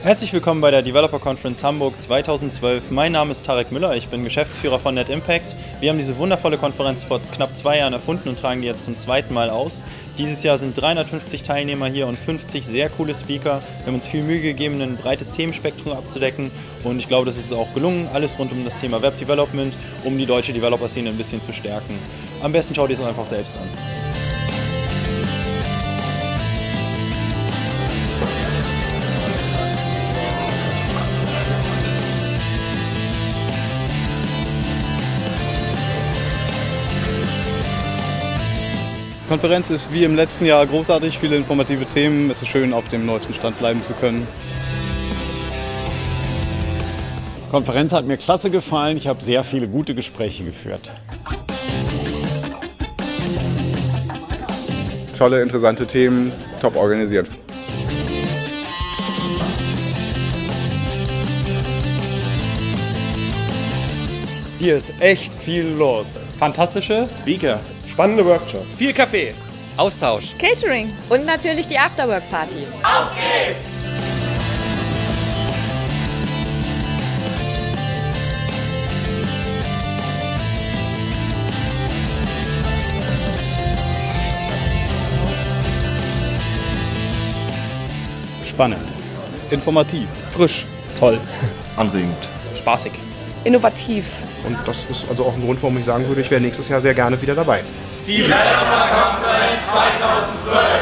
Herzlich willkommen bei der Developer Conference Hamburg 2012. Mein Name ist Tarek Müller, ich bin Geschäftsführer von NetImpact. Wir haben diese wundervolle Konferenz vor knapp 2 Jahren erfunden und tragen die jetzt zum zweiten Mal aus. Dieses Jahr sind 350 Teilnehmer hier und 50 sehr coole Speaker. Wir haben uns viel Mühe gegeben, ein breites Themenspektrum abzudecken und ich glaube, das ist auch gelungen. Alles rund um das Thema Web Development, um die deutsche Developer-Szene ein bisschen zu stärken. Am besten schaut ihr es einfach selbst an. Die Konferenz ist wie im letzten Jahr großartig, viele informative Themen. Es ist schön, auf dem neuesten Stand bleiben zu können. Die Konferenz hat mir klasse gefallen. Ich habe sehr viele gute Gespräche geführt. Tolle, interessante Themen, top organisiert. Hier ist echt viel los. Fantastische Speaker. Spannende Workshops. Viel Kaffee. Austausch. Catering und natürlich die Afterwork-Party. Auf geht's! Spannend, informativ, frisch, Toll. Anregend. Spaßig. Innovativ. Und das ist also auch ein Grund, warum ich sagen würde, ich wäre nächstes Jahr sehr gerne wieder dabei. Die Developer Conference 2012.